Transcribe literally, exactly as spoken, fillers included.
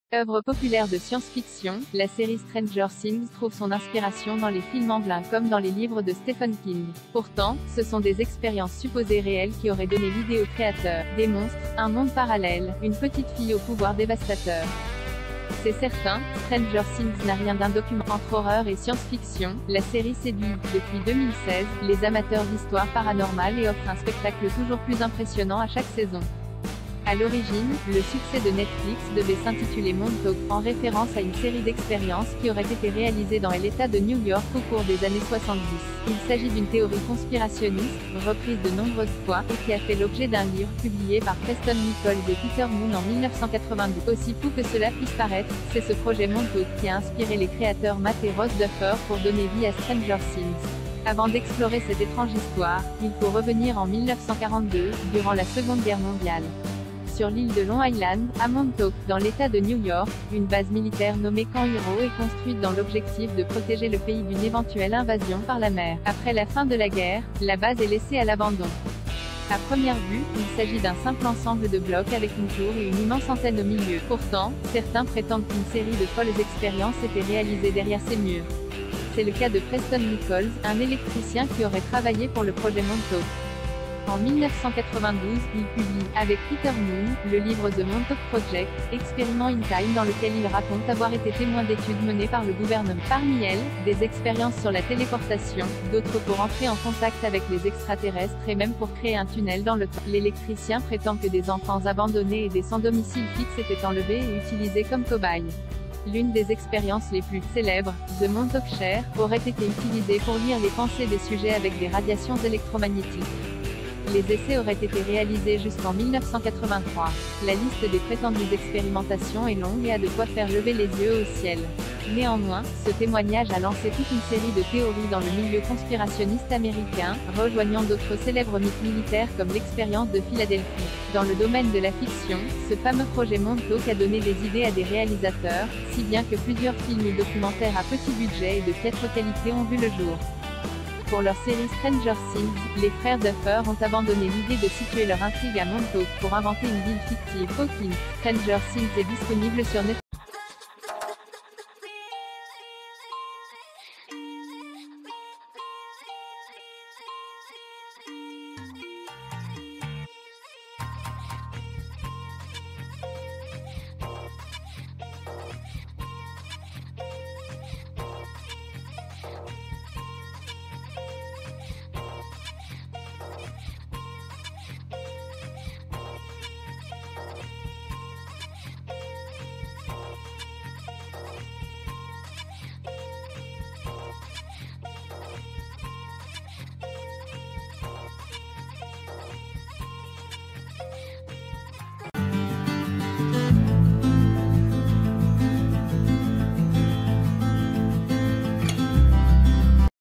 Œuvre populaire de science-fiction, la série Stranger Things trouve son inspiration dans les films anglais comme dans les livres de Stephen King. Pourtant, ce sont des expériences supposées réelles qui auraient donné l'idée aux créateurs. Des monstres, un monde parallèle, une petite fille au pouvoir dévastateur. C'est certain, Stranger Things n'a rien d'un document entre horreur et science-fiction. La série séduit, depuis deux mille seize, les amateurs d'histoires paranormales et offre un spectacle toujours plus impressionnant à chaque saison. À l'origine, le succès de Netflix devait s'intituler Montauk, en référence à une série d'expériences qui aurait été réalisée dans l'État de New York au cours des années soixante-dix. Il s'agit d'une théorie conspirationniste, reprise de nombreuses fois, et qui a fait l'objet d'un livre publié par Preston Nichols et Peter Moon en mille neuf cent quatre-vingt-douze. Aussi fou que cela puisse paraître, c'est ce projet Montauk qui a inspiré les créateurs Matt et Ross Duffer pour donner vie à Stranger Things. Avant d'explorer cette étrange histoire, il faut revenir en mille neuf cent quarante-deux, durant la Seconde Guerre mondiale. Sur l'île de Long Island, à Montauk, dans l'État de New York, une base militaire nommée Camp Hero est construite dans l'objectif de protéger le pays d'une éventuelle invasion par la mer. Après la fin de la guerre, la base est laissée à l'abandon. À première vue, il s'agit d'un simple ensemble de blocs avec une tour et une immense antenne au milieu. Pourtant, certains prétendent qu'une série de folles expériences était réalisée derrière ces murs. C'est le cas de Preston Nichols, un électricien qui aurait travaillé pour le projet Montauk. En mille neuf cent quatre-vingt-douze, il publie, avec Peter Moon, le livre The Montauk Project, Experiment in Time dans lequel il raconte avoir été témoin d'études menées par le gouvernement. Parmi elles, des expériences sur la téléportation, d'autres pour entrer en contact avec les extraterrestres et même pour créer un tunnel dans le temps. L'électricien prétend que des enfants abandonnés et des sans domicile fixe étaient enlevés et utilisés comme cobayes. L'une des expériences les plus célèbres, The Montauk Chair, aurait été utilisée pour lire les pensées des sujets avec des radiations électromagnétiques. Les essais auraient été réalisés jusqu'en mille neuf cent quatre-vingt-trois. La liste des prétendues expérimentations est longue et a de quoi faire lever les yeux au ciel. Néanmoins, ce témoignage a lancé toute une série de théories dans le milieu conspirationniste américain, rejoignant d'autres célèbres mythes militaires comme l'expérience de Philadelphie. Dans le domaine de la fiction, ce fameux projet Montauk a donné des idées à des réalisateurs, si bien que plusieurs films et documentaires à petit budget et de piètre qualité ont vu le jour. Pour leur série Stranger Things, les frères Duffer ont abandonné l'idée de situer leur intrigue à Montauk pour inventer une ville fictive. Hawkins. Stranger Things est disponible sur Netflix.